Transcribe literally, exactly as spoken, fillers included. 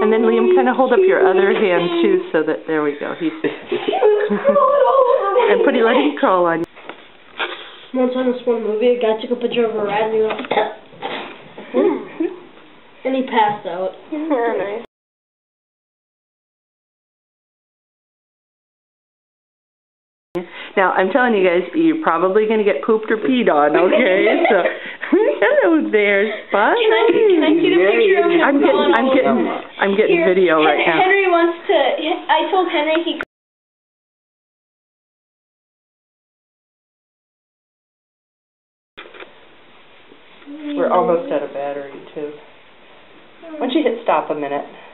And then Liam, kind of hold up your other hand too, so that there we go. He's and put it, let him crawl on you. Once on this one movie, a guy took a picture of a rat and he went, and he passed out. Yeah, nice. Now, I'm telling you guys, you're probably going to get pooped or peed on, okay? So, hello there, Spot. Can I, can I see the picture of him? I'm getting, I'm getting, I'm getting Here, video right now. Henry wants to, I told Henry he We're almost out of battery, too. Why don't you hit stop a minute?